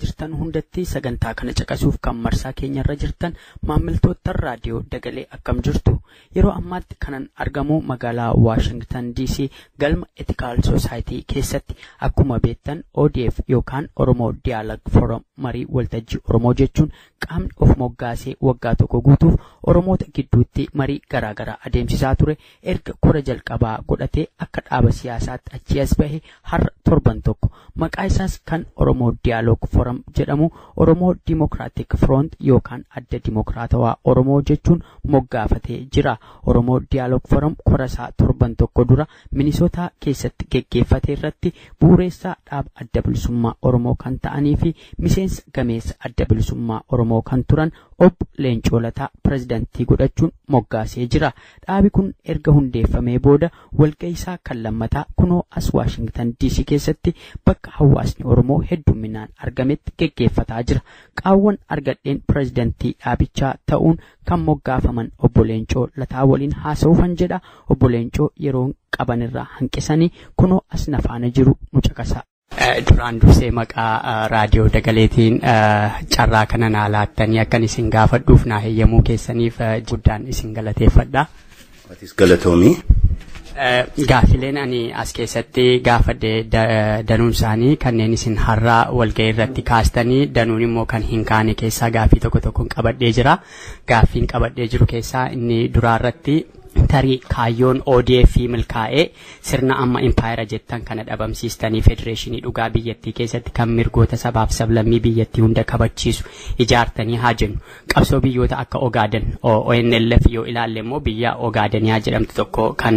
jirtan hundatti sagantaa kana caqasuuf kan marsaa keenyarra jirtan maamiltoota raadiyoo Dagalee akkam jirtu. Yeroo ammaatti kanan argamu magaalaa Washington DC galma Ethical Society keessatti akkuma beektan ODF yookaan Oromoo Dialogue Forum marii waltajjii Oromoo jechuun qaamni of moggaasee waggaa tokko guutuuf Oromoota gidduutti marii garaagaraa adeemsisaa ture erga kora jalqabaa godhatee akka dhaaba siyaasaatti achi as bahe har'a torban tokko maqaa isaas kan Oromoo Dialogue Forum jedhamu Oromoo Democratic Front yookaan adda dimokiraatawaa Oromoo jechuun moggaafatee jira. Oromoo Dialogue Forum korasaa torban tokko dura Minnesota keessatti geggeeffate irratti bu'uureessaa dhaaba adda bilisummaa Oromoo kan ta'anii fi miseensa gameessa adda bilisummaa Oromoo kan turan Obbo Leencoo Lataa pirezidantii godhachuun moggaasee jira. Dhaabi kun erga hundeeffamee booda walga'iisaa kan lammataa kunoo as Washington DC keessatti bakka hawaasni Oromoo hedduminaan argametti geggeeffataa jira. Qaawwan argadheen pirezidantii dhaabichaa ta'uun kan moggaafaman Obbo Leencoo Lataa waliin haasa'uufan jedha. Obbo Leencoo yeroo qabanirraa hanqisanii kunoo as nafaana jiru nu caqasa. Duraan dursee maqaa raadiyoo Dagaleetiin carraa kana naa laattanii akkan isin gaafadhuuf naa heeyyamuu keessaniif guddaan isin galateeffadha. Atis galatoomii. Gaafileen ani as keessatti gaafadhe danuun isaanii kanneen isin har'a walga'ii irratti kaastanii danuun immoo kan hin kaane keessaa gaafii tokko tokkoon qabadhee jira. Gaafiin qabadhee jiru keessaa inni duraa irratti tarii kaayyoon ODF milkaa'ee sirna amma impaayera jettan kana dhabamsiistanii federeeshinii dhugaa biyyattii keessatti kan mirgoota sabaaf sablammii biyyattii hunda kabachiisu ijaartanii haa jennu. Qabsoo biyyoota akka Ogaaden ONLF yoo ilaalle immoo biyya Ogaadeniyaa jedhamtu tokko kan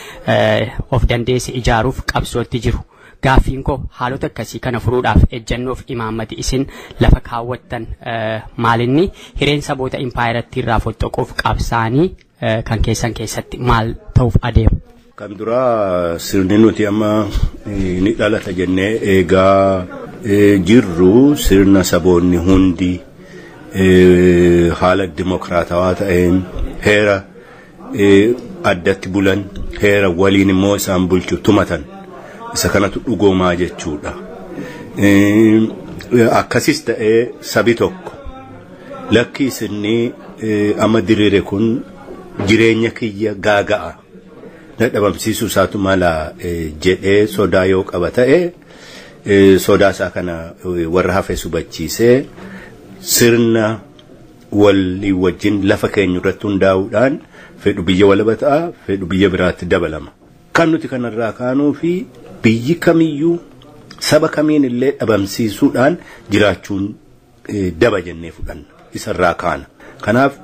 of dandeesse ijaaruuf qabsootti jiru. Gaafiin koo haalota akkasii kana furuudhaaf ejjennoof imaammati isin lafa kaawwattan maalinni hireen saboota impaayeratti irraa fottoquuf qabsaanii kan keessan keessatti maal ta'uuf adeemu? Kan duraa sirni nuti amma ni dhalata jennee eegaa jirru sirna saboonni hundi haala dimokiraatawaa ta'een heera addatti bulan heera waliin immoo isaan bulchu tumatan isa kanatu dhugoomaa jechuudha. Akkasis ta'ee sabi tokko lakki isinni amma diriire kun jireenya kiyya gaaga'a na dhabamsiisuu isaatu mala jedhee sodaa yoo qaba ta'e sodaa isaa kana warra hafe subachiisee sirna walii wajjin lafa keenya irratti hundaa'uudhaan fedhu biyya walaba ta'a fedhu biyya biraatti dabalama. Kan nuti kanarraa kaanuu fi biyyi kamiyyuu saba kamiin illee dhabamsiisuudhaan jiraachuun daba jennee fudhanna isarraa kaana. Kanaaf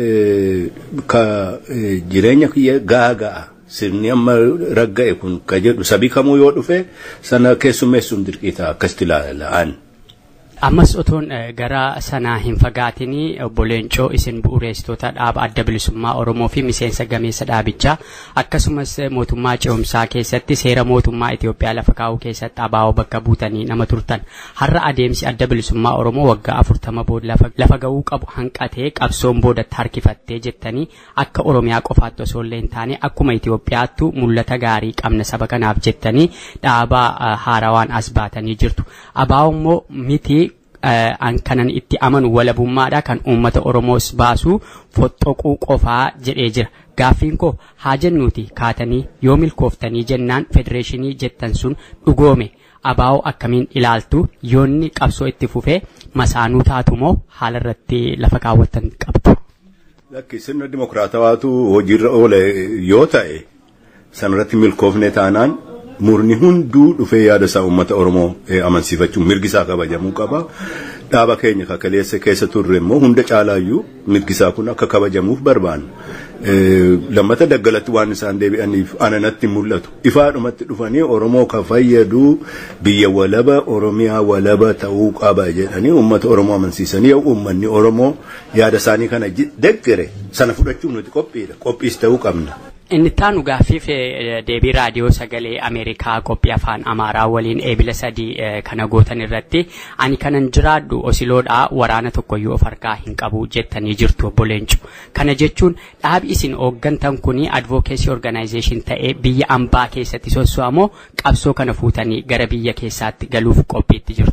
ka jireenya kiyya gaaga'a sirni amma ragga'e kun ka jedhu sabi kamuu yoo dhufe sana keessummeessuun dirqiita akkasitti ilaalaan. Ammas otoon gara sanaa hin fagaatinii Obbo Leencoo isin bu'uureessitoota dhaaba adda bilisummaa Oromoo fi miseensa gameessa dhaabichaa akkasumas mootummaa ce'umsaa keessatti seera mootummaa Itoophiyaa lafa kaa'uu keessatti abaa'oo bakka buutanii nama turtan. Har'a adeemsi adda bilisummaa Oromoo waggaa 40 booda lafa ga'uu qabu hanqatee qabsoon boodatti harkifattee jettanii akka Oromiyaa qofaatti osoo illee hin taane akkuma Itoophiyaattu mul'ata gaarii qabna saba kanaaf jettanii dhaaba haarawaan as baatanii jirtu. Abaa'oo immoo miti kanan itti amanu walabummaadha kan uummata Oromoos baasu fottoquu qofaa jedhee jira. Gaafiin koo haa jennuuti kaatanii yoo milkooftanii jennaan federeeshinii jettan sun dhugoome abaa'oo akkamiin ilaaltu yoonni qabsoo itti fufee masaanuu taatu moo haala irratti lafa kaawwattan qabdu? Lakki sirna dimokiraatawaatu hojiirra oole yoo ta'e sanarratti milkoofne taanaan murni hunduu dhufee yaada isaa uummata Oromoo amansiifachuun mirgi isaa kabajamuu qaba. Dhaaba keenya kakaleessa keessa turre immoo hunda caalaayyuu mirgi isaa kun akka kabajamuuf barbaanna. Lammata daggalatti waan isaan deebi'aniif ananatti mul'atu. Ifaadhumatti dhufanii Oromoo ka fayyadu biyya walaba Oromiyaa walaba ta'uu qaba jedhanii uummata Oromoo amansiisanii yoo uummanni Oromoo yaada isaanii kana deggere sana fudhachuun nuti qophiidha. Qophiis ta'uu qabna. Inni taanu gaaffiif deebii raadiyoo sagalee Ameerikaa qophii afaan Amaaraa waliin eebila 3 kana gootan irratti ani kanan jiraadhu Osiloodhaa waraana tokkoyyuu of harkaa hin qabu jettanii jirtu Obbo Leencoo. Kana jechuun dhaabi isin hooggantan kuni advocacy organization ta'ee biyya ambaa keessatti soso'amoo qabsoo kana fuutanii gara biyya keessaatti galuuf qophiitti jirtu.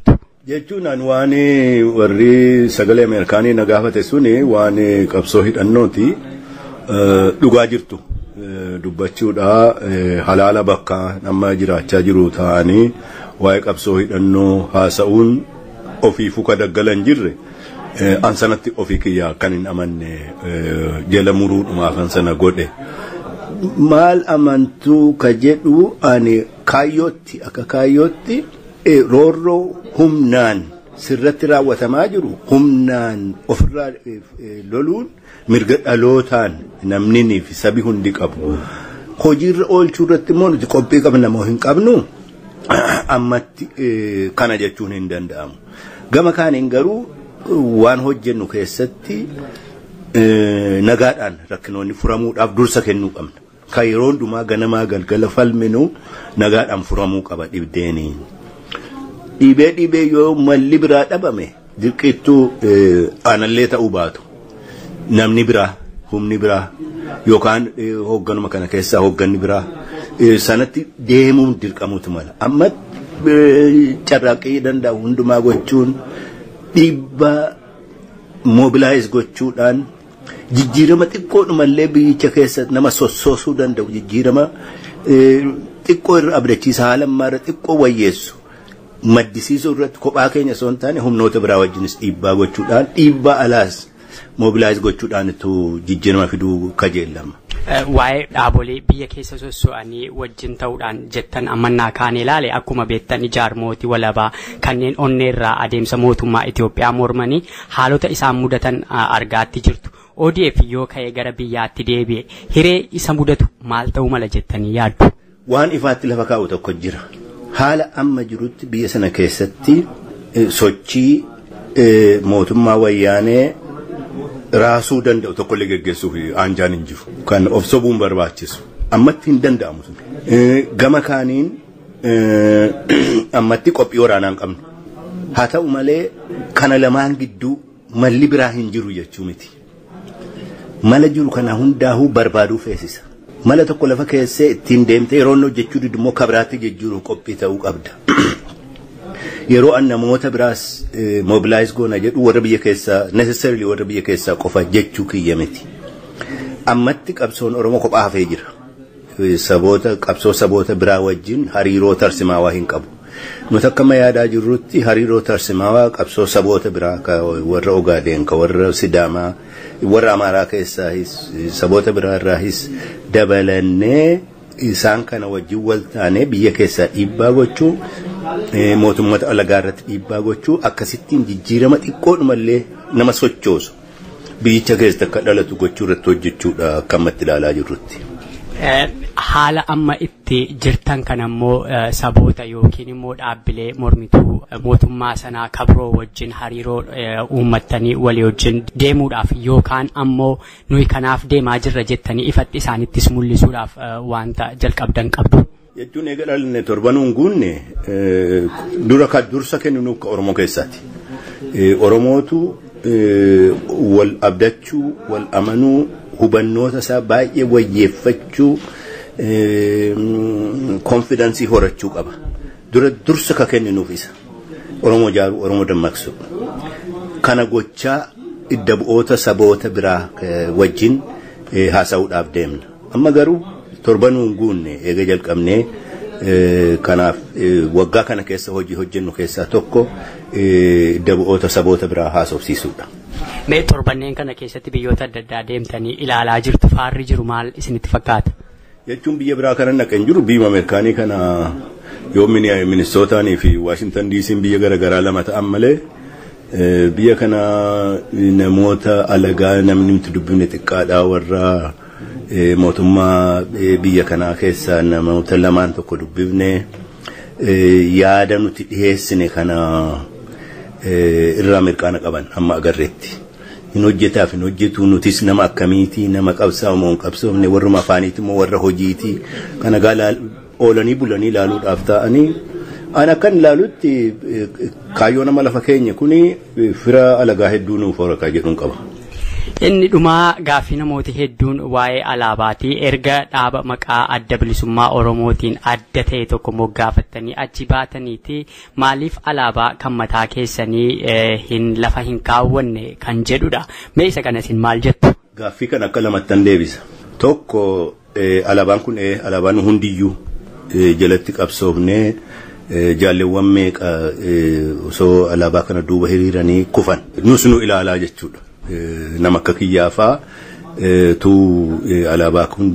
jechuun an waan warri sagalee Ameerikaanii na gaafate suni waan qabsoo hidhannooti dhugaa jirtu dubbachuudha halaala bakka nama jiraachaa jiru ta'anii waa'ee qabsoo hidhannoo haasa'uun ofiifuu ka daggalan jirre an sanatti ofii kiyyaa kan hin amanne jala muruudhumaaf an sana godhe maal amantuu ka jedhu ani kaayyootti akka kaayyootti roorroo humnaan sirratti raawwatamaa jiru humnaan ofirraa loluun mirga dhalootaan namni fi sabi hundi qabu hojiirra oolchuu irratti immoo nuti qophii qabna moo hin qabnu ammatti kana jechuun hin danda'amu gama kaaniin garuu waan hojjennu keessatti nagaadhaan rakkinoonni furamuudhaaf dursa kennuu qabna ka yeroo hundumaa ganamaa galgala falminu nagaadhaan furamuu qaba dhibdeeni dhibee yoo malli biraa dhabame dirqittuu aanallee ta'uu baatu namni biraa humni biraa yookaan hoogganuma kana keessaa hoogganni biraa sanatti deemuun dirqamuutu mala amma carraaqqii danda'u hundumaa gochuun dhiibbaa mobilaayiz gochuudhaan jijjiirama xiqqoodhumallee biyyicha keessa nama sossoosuu danda'u jijjiirama xiqqoo irra abdachiisa haala ammaarra xiqqoo wayyeessu maddisiisuu irratti kophaa keenya osoo hin taane humnoota biraa wajjinis dhiibbaa gochuudhaan dhiibbaa alaas mobilaayiz gochuudhaan itti jijjiirama fiduu kajeellama. Waa'ee dhaabolee biyya keessa sosso'anii wajjin ta'uudhaan jettan amannaa kaan ilaale akkuma beektan ijaarmooti walabaa kanneen onneerraa adeemsa mootummaa Itoophiyaa mormanii haalota isaan mudatan argaatti jirtu. ODF yoo ka'ee gara biyyaatti deebi'e hiree isa mudatu maal ta'uu mala jettanii yaaddu? Waan ifaatti lafa kaa'u tokko jira. Haala amma jirutti biyya sana keessatti sochii mootummaa wayyaanee raasuu danda'u tokkollee geggeessuuf aanjaan hin jiru kan of sobuun barbaachisu ammatti hin danda'amu gama kaaniin ammatti qophii waraanaa hin qabnu haa ta'u malee kana lamaan gidduu malli biraa hin jiru jechuu miti mala jiru kana hundaa'uu barbaaduu feesisa mala tokko lafa keessee ittiin deemtee yeroo hojjechuu didimmoo kabiraatti jijjiiruuf qophii ta'uu qabda. Yeroo an namoota biraas mobilaayiz goona jedhu warra biyya keessaa necessarily warra biyya keessaa qofa jechuu kiyya miti. Ammatti qabsoon Oromoo kophaa hafee jira. Qabsoo saboota biraa wajjin hariiroo tarsimaawaa hin qabu. Nuti akka yaadaa jirrutti hariiroo tarsimaawaa qabsoo saboota biraa ka warra Ogaadeen ka warra Sidaamaa warra Amaaraa keessaa saboota biraa irraas dabalannee isaan kana wajjin wal taanee biyya keessaa dhiibbaa gochuu mootummoota alagaa irratti dhiibbaa gochuu akkasittiin jijjiirama xiqqoodhumallee nama sochoosu biyyicha keessatti akka dhalatu gochuu irratti hojjechuudha akka ammatti ilaalaa jirrutti. Haala amma itti jirtan kanammoo saboota yookiin immoo dhaabbilee mormituu mootummaa sanaa kabroo wajjin hariiroo uummattanii walii wajjin deemuudhaaf yookaan ammoo nuyi kanaaf deemaa jirra jettanii ifatti isaanittis mul'isuudhaaf wanta jalqabdan qabdu. Jechuun eega dhalli torbanuun guunne dursa kennu akka Oromoo keessaati. Oromootu wal abdachuu wal amanuu hubannoota isaa baay'ee wayyeeffachuu konfidaansii horachuu qaba. Dursa ka kenninuuf isa. Oromoo jaaruu Oromoo dammaqsu. Kana gochaa idda bu'oota saboota biraa wajjin haasa'uudhaaf deemna. Amma garuu torbanuun guunne eega jalqabnee kanaaf waggaa kana keessa hojii hojjennu keessaa tokko idda bu'oota saboota biraa haasofsiisuudha. Mee torbanneen kana keessatti biyyoota adda addaa deemtanii ilaalaa jirtu faarri jiru maal isinitti fakkaata? Jechuun biyya biraa kana naqan jiru biyya Ameerikaanii kana yoo Minisootaanii fi Waashingtan DC'n biyya garaagaraa lama ta'an malee biyya kana namoota alagaa namni nuti dubbifne xiqqaadhaa warra mootummaa biyya kanaa keessaa namoota lamaan tokko dubbifne yaada nuti dhiyeessine kana irraa mirqaana qaban amma agarreetti. Hin hojjetaaf hin hojjetu nutis nama akkamiiti nama qabsaa'u moo hin qabsoofne warruma afaaniiti moo warra hojiiti kana oolanii bulanii ilaaluudhaaf ta'anii an akkan ilaalutti kaayyoo nama lafa keenya kuni fira alagaa hedduu nuuf horakaa jedhuun qaba. Inni dhumaa gaaffii namoota hedduun waa'ee alaabaati erga dhaaba maqaa adda bilisummaa Oromootiin adda ta'e tokko moggaafattanii achi baataniiti maaliif alaabaa kan mataa keessanii hin lafa hin kaawwanne kan jedhudha. Mee isa kana isin maal jettu? Gaaffii kan akka lamattan deebisa. Tokko alaabaan kun alaabaan hundiyyuu jalatti qabsoofnee jaalleewwan meeqa osoo alaabaa kana duuba hiriiranii kufan nus nu ilaalaa jechuudha. Nama akka kiyyaafaa tu alaabaa kun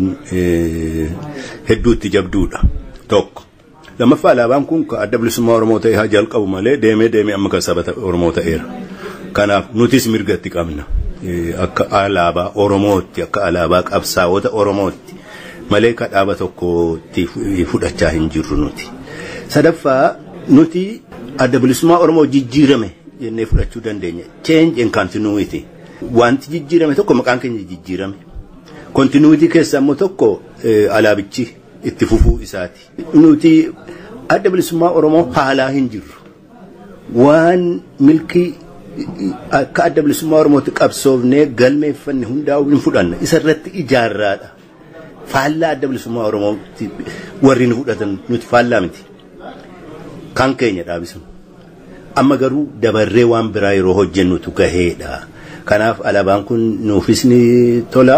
hedduutti jabduudha. Tokko lammaffaa alaabaan kun adda bilisummaa Oromoo ta'e haa jalqabu malee deemee amma kan saba Oromoo ta'eera. Kanaaf nutis mirga itti qabna. Akka alaabaa Oromootti akka alaabaa qabsaa'ota Oromootti malee ka dhaaba tokkotti fudhachaa hin jirru nuti. Sadaffaa nuti adda bilisummaa Oromoo jijjiirame jennee fudhachuu dandeenya. Change and continuity. Wanti jijjiirame tokko maqaan keenya jijjiirame. Continuity keessa immoo tokko alaabichi itti fufuu isaati. Nuti adda bilisummaa Oromoo haalaa hin jirru. Waan milkii akka adda bilisummaa Oromootti qabsoofnee galmeeffanne hundaa'uu hin fudhanna. Isarratti ijaarraadha. Faallaa adda bilisummaa Oromootti warri nu fudhatan nuti faallaa miti. Kan keenya dhaabisuma. Amma garuu dabarree waan biraa yeroo hojjennutu gaheedha. Kanaaf alaabaan kun nuufis ni tola.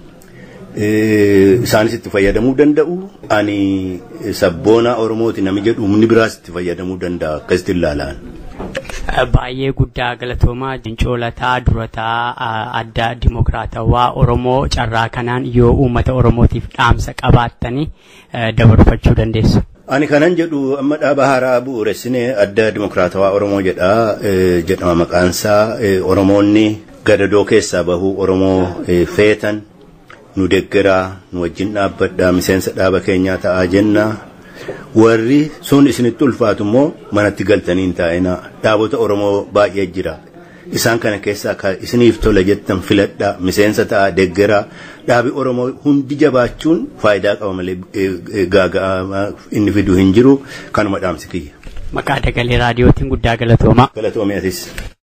Isaanis itti fayyadamuu danda'u. Ani sabboona Oromooti nami jedhu humni biraas itti fayyadamuu danda'a akkasitti ilaalaan. Baay'ee guddaa galatoomaa Jincoolataa durataa adda dimokiraatawaa Oromoo carraa kanaan yoo uummata Oromootiif dhaamsa qabaattanii dabarfachuu dandeessu. Ani kanan jedhu amma dhaaba haaraa bu'uuressinee adda dimokiraatawaa Oromoo jedhama maqaansaa Oromoonni gadadoo keessaa bahuu Oromoo feetan nu deggeraa nu wajjin dhaabbadhaa miseensa dhaaba keenyaa ta'aa jenna. Warri sun isinitti ulfaatu immoo manatti galtanii hin taa'inaa. Dhaabota Oromoo baay'ee jira. Isaan kana keessaa isiniif tola jettan filadhaa miseensa ta'aa deggeraa. Dhaabi Oromoo hundi jabaachuun faayidaa qaba malee gaaga'aa inni fiduu hin jiru. Kanuma dhaamsi kiyya. Maqaa Dagalee raadiyootiin guddaa galatoomaa. Galatoomii atis.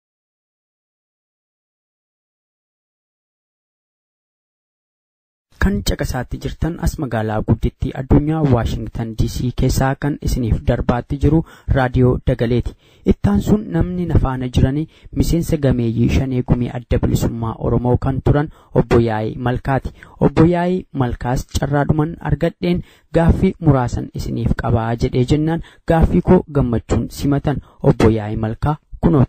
Kan caqasaatti jirtan as magaalaa guddittii addunyaa Waashingtan DC keessaa kan isiniif darbaatti jiru raadiyoo Dagaleeti. Ittaan sun namni nafaana jiranii miseensa gameeyyii Shanee Gumii adda bilisummaa Oromoo kan turan obbo Yaa'ii Malkaati. Obbo Yaa'ii Malkaas carraadhuman argadheen gaaffii muraasan isiniif qabaa jedhee jennaan gaaffii koo gammachuun simatan obbo Yaa'ii Malkaa kunoo.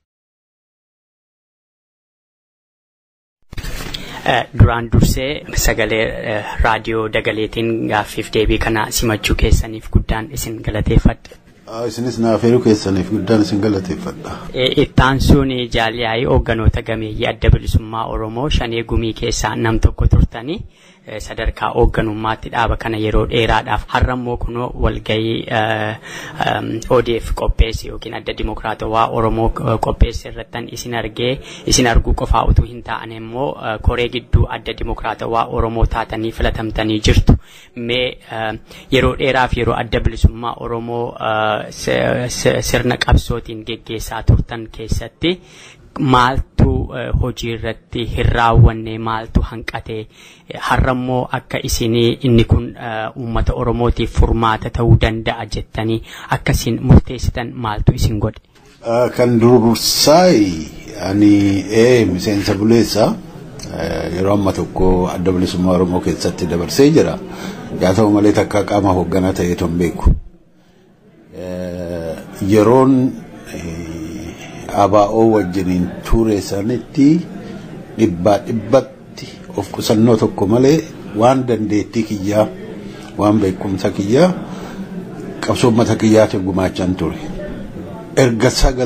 Duraan dursee sagalee raadiyoo Dagaleetiin gaaffiif deebii kana simachuu keessaniif guddaan isin galateeffadha. Isinis naafeeruu keessaniif guddaan isin galateeffadha. Ittaan sun Yaa'ii hoogganoota gameeyyii adda bilisummaa Oromoo Shanee Gumii keessaa nam tokko turtanii sadarkaa hoogganummaatti dhaaba kana yeroo dheeraadhaaf har'ammoo kunoo walgahii ODF qopheesse yookiin adda dimokiraatawaa Oromoo qopheesse irrattan isin arguu qofaa utuu hin taane immoo koree gidduu adda dimokiraatawaa Oromoo taatanii filatamtanii jirtu. Mee yeroo dheeraaf yeroo adda bilisummaa Oromoo sirna qabsootiin geggeessaa turtan keessatti maaltu hojii irratti hin raawwanne maaltu hanqate har'ammoo akka isinii inni kun uummata Oromootiif furmaata ta'uu danda'a jettanii akkasiin murteessitan maaltu isin godhe? Kan dursaay ani miseensa buleessa yeroo amma tokko adda bilisummaa Oromoo keessatti dabarsee jira. Yaa ta'u malee takka qaama hoogganaa ta'ee ton beeku. Yeroon ABO wajjiniin ture sanitti dhibbatti of qusannoo tokko malee waan dandeettii kiyyaa waan beekumsa kiyyaa qabsoo uummata kiyyaatiin gumaachan ture. Erga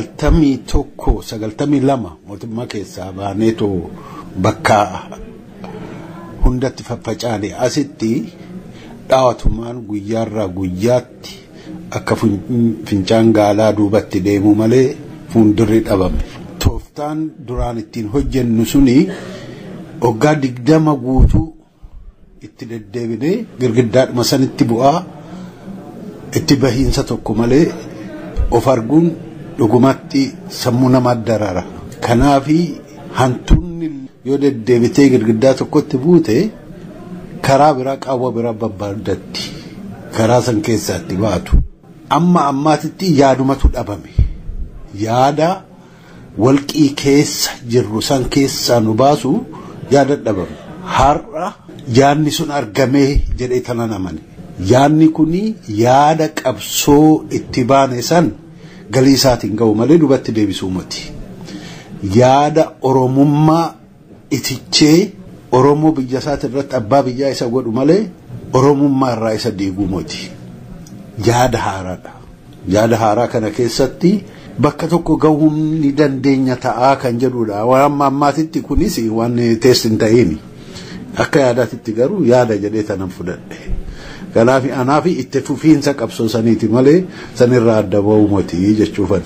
92 mootummaa keessaa baaneetoo bakka hundatti faffacaane asitti dhaawatumaan guyyaarraa guyyaatti akka fincaan gaalaa duubatti deemuu malee fuuldurri dhabame. Tooftaan duraan ittiin hojjennu suni waggaa 20 guutuu itti deddeebinee girgiddaadhuma sanitti bu'aa itti bahiinsa tokko malee of arguun dhugumatti sammuu namaa darara. Kanaafi hantuunni yoo deddeebitee girgiddaa tokkotti buute karaa biraa qaawwa biraa babbaadatti karaa san keessaatti baatu. Amma ammaatitti yaadumatu dhabame. Yaada walqii keessa jirru san keessaa nu baasu yaada dhabame. Har'a yaadni sun argamee jedhee tanan amane. Yaadni kuni yaada qabsoo itti baane san galii isaatiin ga'u malee dubatti deebisuu miti. Yaada oromummaa itichee Oromoo biyya isaati irratti abbaa biyyaa isa godhu malee oromummaa irraa isa diiguu miti. Yaada haaraadha. Yaada haaraa kana keessatti bakka tokko gahuu ni dandeenya ta'aa kan jedhudha. Waan ammaatitti kunis waan teessi hin ta'ini. Akka yaadaatitti garuu yaada jedhee tanan fudhadhe. Kanaaf anaaf itti fufiinsa qabsoo saniiti malee sanirraa adda ba'uu miti jechuufan.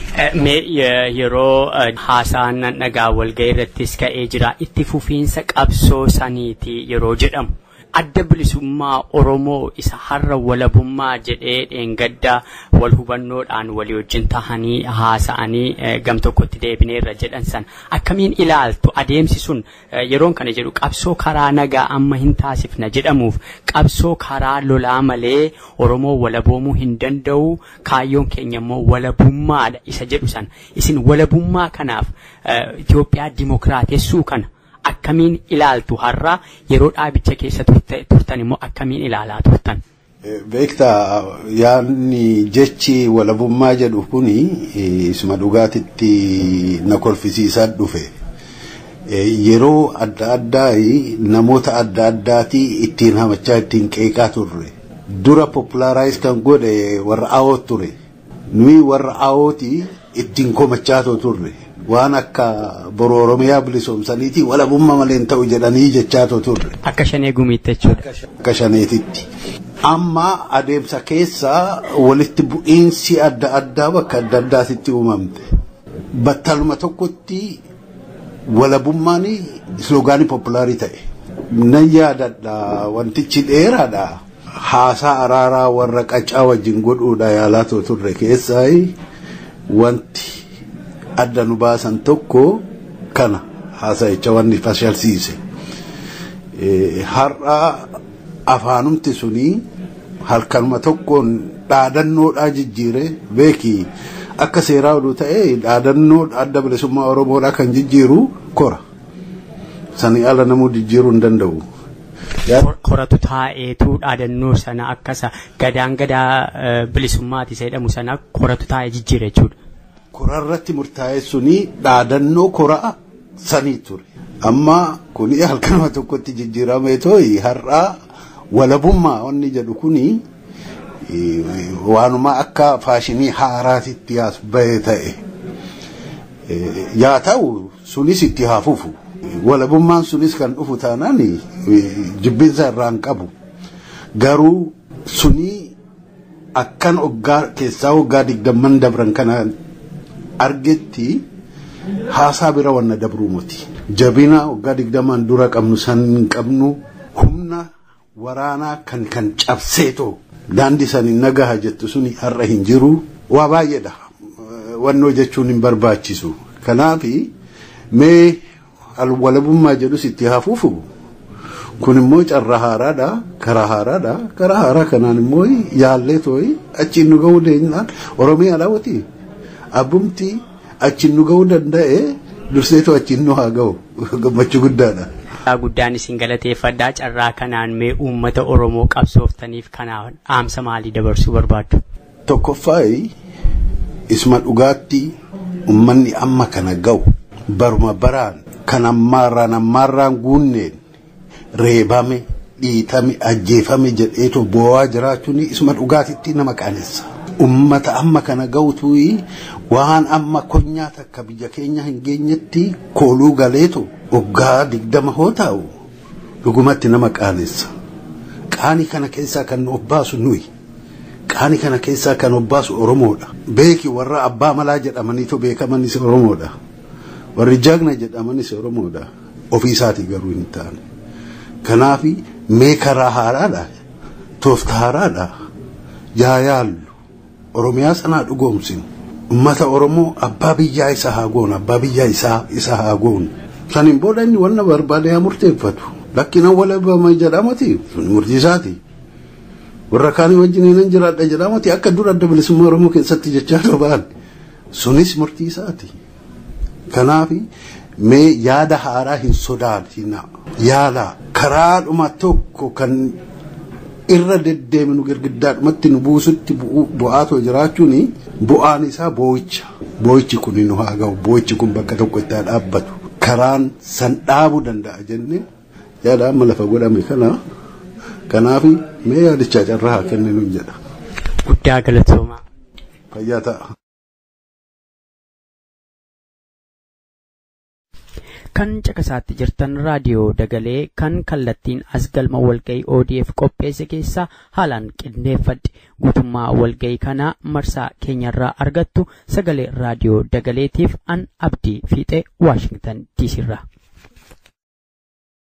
Yeroo haasaan dhagaa walga'ii irrattis ka'ee jira itti fufiinsa qabsoo saniiti yeroo jedhamu. Adda bilisummaa Oromoo isa har'a walabummaa jedhee dheengaddaa wal hubannoodhaan walii wajjin tahanii haasa'anii gam tokkotti deebineerra jedhan san akkamiin ilaaltu adeemsi sun yeroon kana jedhu qabsoo karaa nagaa amma hin taasifna jedhamuuf qabsoo karaa lolaa malee Oromoo walaboomuu hin danda'u kaayyoon keenya immoo walabummaadha isa jedhu san isin walabummaa kanaaf Itoophiyaa dimokiraatessuu kana akkamiin ilaaltu har'a yeroo dhaabicha keessa turtan immoo akkamiin ilaalaa turtan? Beektaa yaanni jechi walabummaa jedhu kuni isuma dhugaatitti na kolfisiisaa dhufe. Yeroo adda addaa namoota adda addaati ittiin hamachaa ittiin qeeqaa turre. Dura populaaraayiz kan godhe warra awoot ture. Nuyi warra awooti ittiin komachaa turre. Waan akka boru Oromiyaa bilisoomsaniiti walabummaa malee hin ta'u jedhanii jechaa turre. Akka shanee gumiitti jechuudha. Akka shaneetitti. Amma adeemsa keessaa walitti bu'iinsi adda addaa bakka adda addaatitti uumamte. Battaluma tokkotti walabummaan sloogaanii populaarii ta'e. Nan yaadadha wantichi dheeraadha. Haasaa araaraa warra qacaa wajjin godhuudha yaalaa turre keessaa wanti adda nu baasan tokko kana haasa'icha wanni fashalsiise. Har'a afaanumti suni halkanuma tokkoon dhaadannoodhaa jijjiire beeki akka seeraa oduu ta'e dhaadannoo adda bilisummaa Oromoodhaa kan jijjiiru kora. Sanii ala namuu jijjiiruu hin danda'u. Koratu taa'eetu dhaadannoo sana akkasa gadaan gadaa bilisummaati jedhamu sana koratu taa'ee jijjiire jechuudha. Korarratti murtaa'e suni dhaadannoo koraa sanii ture. Amma kuni halkanuma tokkotti jijjiirame tooyi har'a walabummaa wanni jedhu kuni waanuma akka faashinii haaraatitti as bahee ta'e. Yaa ta'u sunis itti haafufu. Walabummaan sunis kan dhufu taanaan jibbinsa irraan qabu. Garuu suni akkan oggaa keessaa waggaa 20 dabran kana argetti haasaa bira wanna dabruu miti. Jabina waggaa 20 dura qabnu san qabnu humna waraanaa kan cabseetoo daandii san nagaha jettu suni har'a hin jiru waa baay'eedha. Wannoo jechuun hin barbaachisu. Kanaafi mee walabummaa jedhu sitti hafuufu kun immoo carraa haaraadha karaa haaraadha karaa haaraa kanaan immoo yaallee tooyi achiin nu ga'uu danda'an Oromiyaa daawwati abbumti achiin nu ga'uu danda'e durseetu achiin nu haa ga'u gammachuu guddaadha. Guddaan isin galateeffadhaa carraa kanaan mee uummata Oromoo qabsooftaniif kanaan dhaamsa maalii dabarsuu barbaaddu? Tokkoffaayi isma dhugaatti uummanni amma kana ga'u baruma baraan kan ammaarraan guunneen reebame dhiitame ajjeefame jedheetu bo'aa jiraachuun isma dhugaatitti nama qaanessa. Ummata amma kana ga'utu waan amma konyaa takka biyya keenya hin geenyetti kooluu galeetu waggaa 20 hoo ta'u dhugumatti nama qaanessa. Qaanii kana keessaa kan obbaasu nuyi. Qaanii kana keessaa kan obbaasu Oromoodha. Beeki warra abbaa malaa jedhamaniitu beekamanis Oromoodha. Warri jagna jedhamanis Oromoodha. Ofii isaatii garuu hin taane. Kanaafi mee karaa haaraadha. Toofta haaraadha. Yaa yaallu. Oromiyaa sanaa dhugoomsinu. Ummata Oromoo abbaa biyyaa isa haa goonu. Abbaa biyyaa isa haa goonu. Saniin booda inni wanna barbaade haa murteeffatu. Lakkina walabama jedhamati murtiisaati. Warra kaanii wajjin hin jiraadha jedhamati akka dura adda bilisummaa Oromoo keessatti jechaa ba'an. Sunis murtiisaati. Kanaaf mee yaada haaraa hin sodaatina. Yaada karaadhuma tokko kan irra deddeeminu girgiddaadhumatti nu buusutti bu'aatoo jiraachuun bu'aan isaa boo'icha. Boo'ichi kun nu haa ga'u. Boo'ichi kun bakka tokko itti dhaabbatu. Karaan san dhaabuu danda'a jennee yaada amma lafa godhame kana. Kanaaf mee yaadichaa carraa haa kenninu jedha. Guddaa galatoomaa. Fayyaa ta'a. Kan caqasaatti jirtan raadiyoo Dagalee kan kallattiin as galma walga'ii ODF qopheesse keessaa haalaan qindeeffadhe. Guutummaa walga'ii kana marsaa keenyarraa argattu sagalee raadiyoo Dagaleetiif an Abdii Fiixee Waashingtan DC irraa.